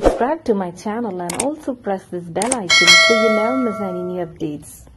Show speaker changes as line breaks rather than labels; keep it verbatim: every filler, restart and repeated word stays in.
subscribe to my channel and also press this bell icon so you never miss any new updates.